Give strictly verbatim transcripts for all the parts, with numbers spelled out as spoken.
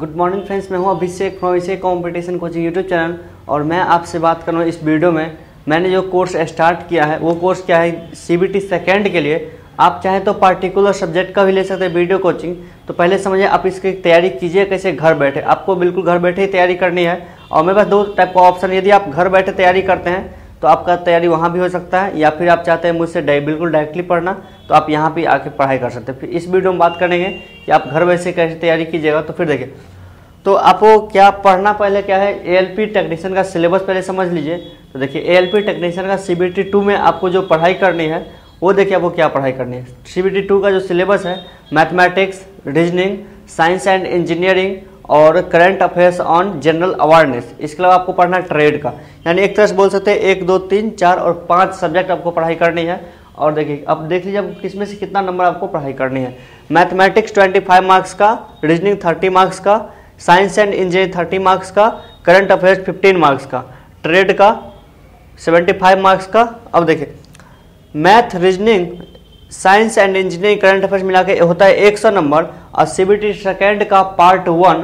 Good morning friends, मैं हूं Abhishek from Abhishek competition coaching YouTube channel और मैं आपसे बात कर रहा हूं इस वीडियो में। मैंने जो कोर्स स्टार्ट किया है वो कोर्स क्या है, सीबीटी सेकेंड के लिए। आप चाहें तो पार्टिकुलर सब्जेक्ट का भी ले सकते हैं वीडियो कोचिंग। तो पहले समझिए आप इसकी तैयारी कीजिए कैसे, घर बैठे। आपको बिल्कुल घर बैठे ही तैयारी करनी है और मेरे पास दो टाइप का ऑप्शन, यदि आप घर बैठे तैयारी करते हैं तो आपका तैयारी वहाँ भी हो सकता है, या फिर आप चाहते हैं मुझसे बिल्कुल डायरेक्टली पढ़ना तो आप यहाँ भी आके पढ़ाई कर सकते हैं। फिर इस वीडियो में बात करेंगे कि आप घर बैठे कैसे तैयारी कीजिएगा। तो फिर देखिए, तो आपको क्या पढ़ना पहले क्या है, एएलपी टेक्नीशियन का सिलेबस पहले समझ लीजिए। तो देखिए एएलपी टेक्नीशियन का सीबीटी टू में आपको जो पढ़ाई करनी है वो देखिए आपको क्या पढ़ाई करनी है। सीबीटी टू का जो सिलेबस है, mathematics, reasoning, science and engineering और current affairs on general awareness. इसके अलावा आपको पढ़ना ट्रेड का, यानी एक तरह से बोल सकते हैं एक दो तीन चार और पाँच सब्जेक्ट आपको पढ़ाई करनी है। और देखिए अब देख लीजिए अब किसमें से कितना नंबर आपको पढ़ाई करनी है। मैथमेटिक्स पच्चीस मार्क्स का, रीजनिंग तीस मार्क्स का, साइंस एंड इंजीनियरिंग तीस मार्क्स का, करंट अफेयर्स पंद्रह मार्क्स का, ट्रेड का पचहत्तर मार्क्स का। अब देखिए math, reasoning, science and engineering, current affairs मिला के होता है सौ नंबर। और सीबीटी सेकेंड का पार्ट वन,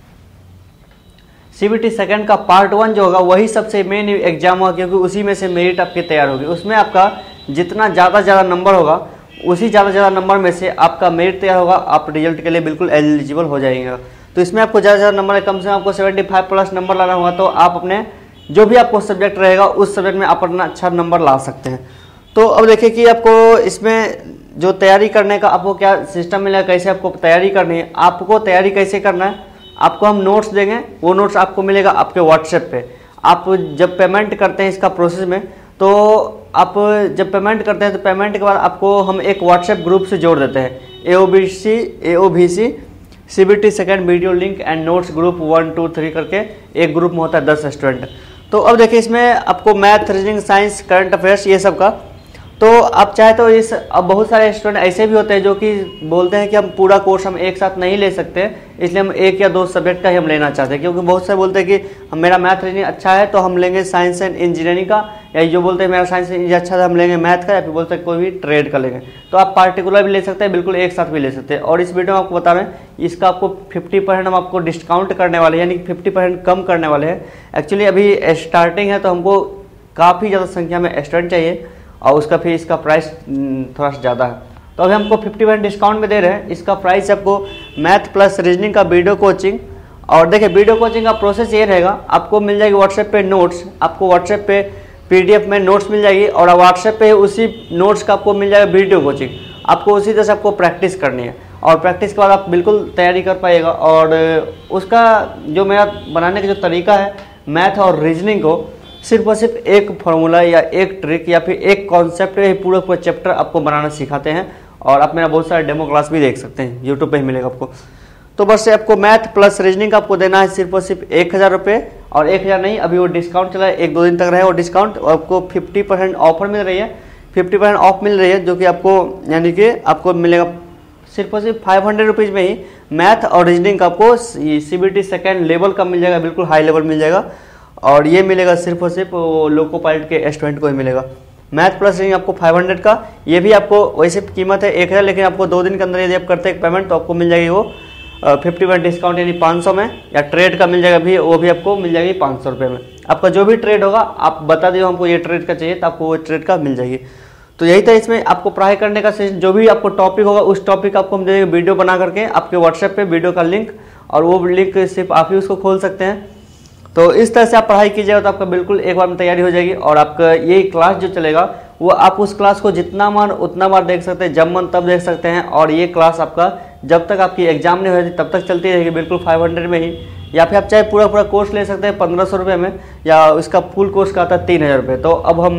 सीबीटी सेकेंड का पार्ट वन जो होगा वही सबसे मेन एग्जाम होगा, क्योंकि उसी में से मेरिट आपकी तैयार होगी। उसमें आपका जितना ज़्यादा से ज़्यादा नंबर होगा उसी ज़्यादा से ज़्यादा नंबर में से आपका मेरिट तैयार होगा, आप रिजल्ट के लिए बिल्कुल एलिजिबल हो जाएंगे। तो इसमें आपको ज़्यादा से ज़्यादा नंबर है, कम से कम आपको पचहत्तर प्लस नंबर लाना होगा, तो आप अपने जो भी आपको सब्जेक्ट रहेगा उस सब्जेक्ट में आप अपना अच्छा नंबर ला सकते हैं। तो अब देखिए कि आपको इसमें जो तैयारी करने का आपको क्या सिस्टम मिलेगा, कैसे आपको तैयारी करनी है। आपको तैयारी कैसे करना है, आपको हम नोट्स देंगे, वो नोट्स आपको मिलेगा आपके व्हाट्सएप पे। आप जब पेमेंट करते हैं इसका प्रोसेस में, तो आप जब पेमेंट करते हैं तो पेमेंट के बाद आपको हम एक व्हाट्सएप ग्रुप से जोड़ देते हैं, A O B C A O B C CBT second video link and notes group one two three करके एक ग्रुप में होता है दस स्टूडेंट। तो अब देखिए इसमें आपको math, reasoning, science, current affairs ये सब का, तो आप चाहे तो इस अब बहुत सारे स्टूडेंट ऐसे भी होते हैं जो कि बोलते हैं कि हम पूरा कोर्स हम एक साथ नहीं ले सकते, इसलिए हम एक या दो सब्जेक्ट का ही हम लेना चाहते हैं। क्योंकि बहुत सारे बोलते हैं कि हम मेरा मैथ रीजनिंग अच्छा है तो हम लेंगे साइंस एंड इंजीनियरिंग का, या जो बोलते हैं मेरा साइंस इंजीनियरिंग अच्छा है हम लेंगे मैथ का, या फिर बोलते हैं कोई भी ट्रेड का लेंगे। तो आप पार्टिकुलर भी ले सकते हैं, बिल्कुल एक साथ भी ले सकते हैं। और इस वीडियो में आपको बता रहे हैं इसका आपको फिफ्टी परसेंट हम आपको डिस्काउंट करने वाले हैं, यानी कि फिफ्टी परसेंट कम करने वाले हैं। एक्चुअली अभी स्टार्टिंग है तो हमको काफ़ी ज़्यादा संख्या में स्टूडेंट चाहिए और उसका फिर इसका प्राइस थोड़ा सा ज़्यादा है, तो अभी हमको फिफ्टी परसेंट डिस्काउंट में दे रहे हैं। इसका प्राइस आपको मैथ प्लस रीजनिंग का वीडियो कोचिंग, और देखिए वीडियो कोचिंग का प्रोसेस ये रहेगा, आपको मिल जाएगी व्हाट्सएप पे नोट्स, आपको व्हाट्सएप पे पीडीएफ में नोट्स मिल जाएगी, और व्हाट्सएप पे उसी नोट्स का आपको मिल जाएगा वीडियो कोचिंग। आपको उसी तरह से आपको प्रैक्टिस करनी है, और प्रैक्टिस के बाद आप बिल्कुल तैयारी कर पाइएगा। और उसका जो मेरा बनाने का जो तरीका है, मैथ और रीजनिंग को सिर्फ और सिर्फ एक फार्मूला या एक ट्रिक या फिर एक कॉन्सेप्ट में पूरा पूरा चैप्टर आपको बनाना सिखाते हैं। और आप मेरा बहुत सारे डेमो क्लास भी देख सकते हैं, यूट्यूब पे ही मिलेगा आपको। तो बस से आपको मैथ प्लस रीजनिंग का आपको देना है सिर्फ और सिर्फ एक हज़ार रुपये, और एक हज़ार नहीं, अभी वो डिस्काउंट चला है, एक दो दिन तक रहे वो डिस्काउंट, और आपको फिफ्टी परसेंट ऑफर मिल रही है, फिफ्टी परसेंट ऑफ मिल रही है, जो कि आपको यानी कि आपको मिलेगा सिर्फ और सिर्फ फाइव हंड्रेड रुपीज़ में ही मैथ और रीजनिंग का आपको सीबीटी सेकेंड लेवल का मिल जाएगा, बिल्कुल हाई लेवल मिल जाएगा। और ये मिलेगा सिर्फ और सिर्फ लोको पायलट के स्टूडेंट को ही मिलेगा। मैथ प्लस रीजनिंग आपको फाइव हंड्रेड का, ये भी आपको वैसे कीमत है एक हज़ार, लेकिन आपको दो दिन के अंदर यदि आप करते हैं पेमेंट तो आपको मिल जाएगी वो फिफ्टी परसेंट डिस्काउंट यानी पाँच सौ में, या ट्रेड का मिल जाएगा भी, वो भी आपको मिल जाएगी पाँच सौ रुपये में। आपका जो भी ट्रेड होगा आप बता दीजिए हमको ये ट्रेड का चाहिए, तो आपको वो ट्रेड का मिल जाएगी। तो यही था इसमें आपको पढ़ाई करने का, जो भी आपको टॉपिक होगा उस टॉपिक आपको हम दे देंगे वीडियो बना करके आपके व्हाट्सएप पे, वीडियो का लिंक, और वो लिंक सिर्फ आप ही उसको खोल सकते हैं। तो इस तरह से आप पढ़ाई कीजिएगा तो आपका बिल्कुल एक बार में तैयारी हो जाएगी। और आपका ये क्लास जो चलेगा वो आप उस क्लास को जितना बार उतना बार देख सकते हैं, जब मन तब देख सकते हैं। और ये क्लास आपका जब तक आपकी एग्जाम नहीं हो जाती तब तक चलती रहेगी, बिल्कुल फाइव हंड्रेड में ही। या फिर आप चाहे पूरा पूरा कोर्स ले सकते हैं पंद्रह सौ रुपये में, या इसका फुल कोर्स का आता है तीन हज़ार रुपये। तो अब हम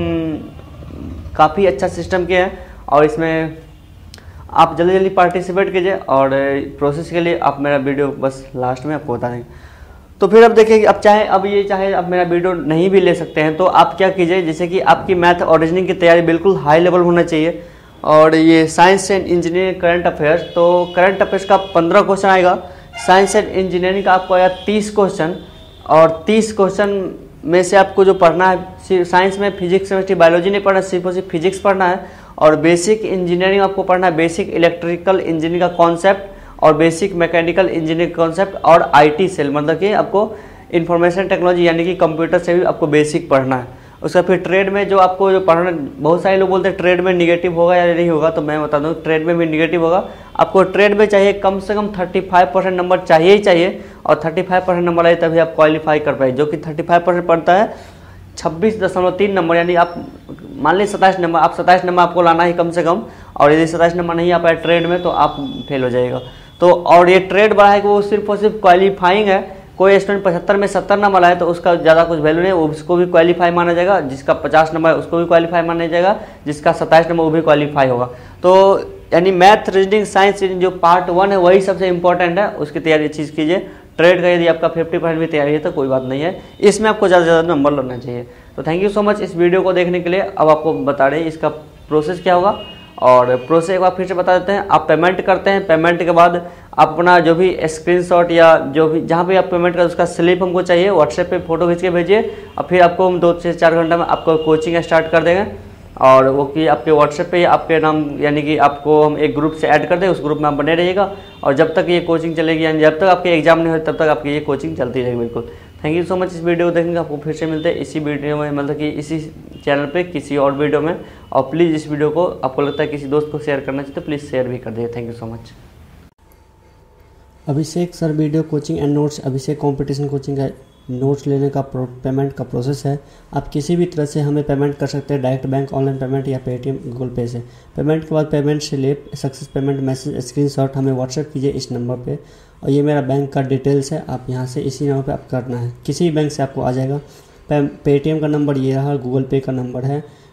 काफ़ी अच्छा सिस्टम किए हैं, और इसमें आप जल्दी जल्दी पार्टिसिपेट कीजिए। और प्रोसेस के लिए आप मेरा वीडियो बस लास्ट में आपको बता देंगे। तो फिर अब देखिए, अब चाहे अब ये चाहे अब मेरा वीडियो नहीं भी ले सकते हैं, तो आप क्या कीजिए, जैसे कि आपकी मैथ और रीजनिंग की तैयारी बिल्कुल हाई लेवल होना चाहिए। और ये science and engineering current affairs, तो करंट अफेयर्स का पंद्रह क्वेश्चन आएगा, साइंस एंड इंजीनियरिंग का आपको आएगा तीस क्वेश्चन, और तीस क्वेश्चन में से आपको जो पढ़ना है, साइंस में फिजिक्स, केमिस्ट्री, बायोलॉजी नहीं पढ़ना, सिर्फ और सिर्फ फिजिक्स पढ़ना है। और बेसिक इंजीनियरिंग आपको पढ़ना है, बेसिक इलेक्ट्रिकल इंजीनियरिंग का कॉन्सेप्ट, और बेसिक मैकेनिकल इंजीनियरिंग कॉन्सेप्ट और आईटी सेल, मतलब कि आपको इंफॉर्मेशन टेक्नोलॉजी यानी कि कंप्यूटर से भी आपको बेसिक पढ़ना है। उसका फिर ट्रेड में जो आपको जो पढ़ना, बहुत सारे लोग बोलते हैं ट्रेड में निगेटिव होगा या नहीं होगा, तो मैं बता दूं ट्रेड में भी निगेटिव होगा। आपको ट्रेड में चाहिए कम से कम पैंतीस परसेंट नंबर चाहिए ही चाहिए, और पैंतीस परसेंट नंबर आए तभी आप क्वालिफाई कर पाए, जो कि पैंतीस परसेंट पड़ता है छब्बीस दशमलव तीन नंबर, यानी आप मान लीजिए सत्ताईस नंबर, आप सत्ताईस नंबर आपको लाना है कम से कम, और यदि सत्ताईस नंबर नहीं आ पाए ट्रेड में तो आप फेल हो जाएगा। तो और ये ट्रेड बढ़ा है कि वो सिर्फ और सिर्फ क्वालिफाइंग है। कोई स्टूडेंट पचहत्तर में सत्तर नंबर लाए तो उसका ज़्यादा कुछ वैल्यू नहीं, उसको भी क्वालिफाई माना जाएगा। जिसका पचास नंबर है उसको भी क्वालिफाई माना जाएगा, जिसका सत्ताईस नंबर वो भी क्वालिफाई होगा। तो यानी मैथ, रीजनिंग, साइंस जो पार्ट वन है वही सबसे इंपॉर्टेंट है, उसकी तैयारी अच्छी से कीजिए। ट्रेड का यदि आपका फिफ्टी परसेंट भी तैयारी है तो कोई बात नहीं है, इसमें आपको ज़्यादा से ज़्यादा नंबर लाना चाहिए। तो थैंक यू सो मच इस वीडियो को देखने के लिए। अब आपको बता रहे हैं इसका प्रोसेस क्या होगा, और प्रोसेस एक बार फिर से बता देते हैं। आप पेमेंट करते हैं, पेमेंट के बाद आप अपना जो भी स्क्रीनशॉट या जो भी जहाँ पे आप पेमेंट कर उसका स्लिप हमको चाहिए, व्हाट्सएप पे फोटो खींच के भेजिए, और फिर आपको हम दो से चार घंटा में आपको कोचिंग स्टार्ट कर देंगे। और वो कि आपके व्हाट्सएप पे आपके नाम यानी कि आपको हम एक ग्रुप से ऐड कर दें, उस ग्रुप में आप बने रहिएगा, और जब तक ये कोचिंग चलेगी यानी जब तक आपके एग्जाम नहीं हो तब तक आपकी ये कोचिंग चलती रहेगी। बिल्कुल थैंक यू सो मच इस वीडियो को देखने का। आपको फिर से मिलते हैं इसी वीडियो में, मतलब कि इसी चैनल पे किसी और वीडियो में। और प्लीज़ इस वीडियो को आपको लगता है किसी दोस्त को शेयर करना चाहिए तो प्लीज़ शेयर भी कर दीजिए। Thank you so much. Abhishek sir video coaching and notes, Abhishek competition coaching का नोट्स लेने का पेमेंट का प्रोसेस है। आप किसी भी तरह से हमें पेमेंट कर सकते हैं, डायरेक्ट बैंक, ऑनलाइन पेमेंट या पेटीएम, गूगल पे से। पेमेंट के बाद payment slip, success payment message, screenshot हमें व्हाट्सएप कीजिए इस नंबर पे, और ये मेरा बैंक का डिटेल्स है, आप यहाँ से इसी नंबर पे आप करना है। किसी भी बैंक से आपको आ जाएगा। पेटीएम का नंबर ये रहा, गूगल पे का नंबर है,